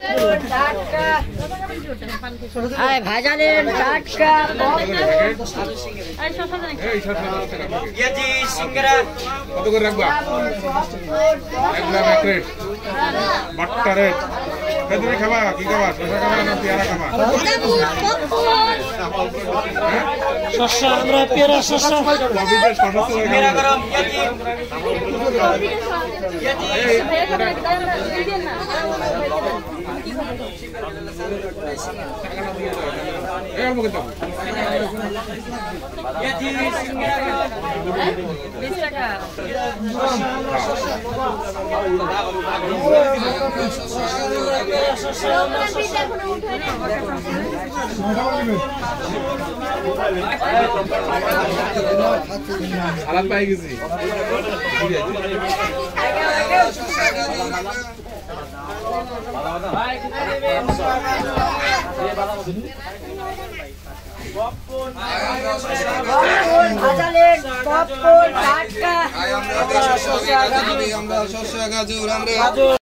ভাজালের টাটকা কত করে রাখবা? 1 লাখ 1 রেট বাট্টা রেট। তুমি খাবা কি খাবা? শসা খাবা না পেয়ারা খাবা? শসা আমরা পেয়ারা শসা পেয়ারা গরম সালাদ পাই গেছি। ভাজালের পপকর্ন টাটকা আমরা শস্য গাজর আমরা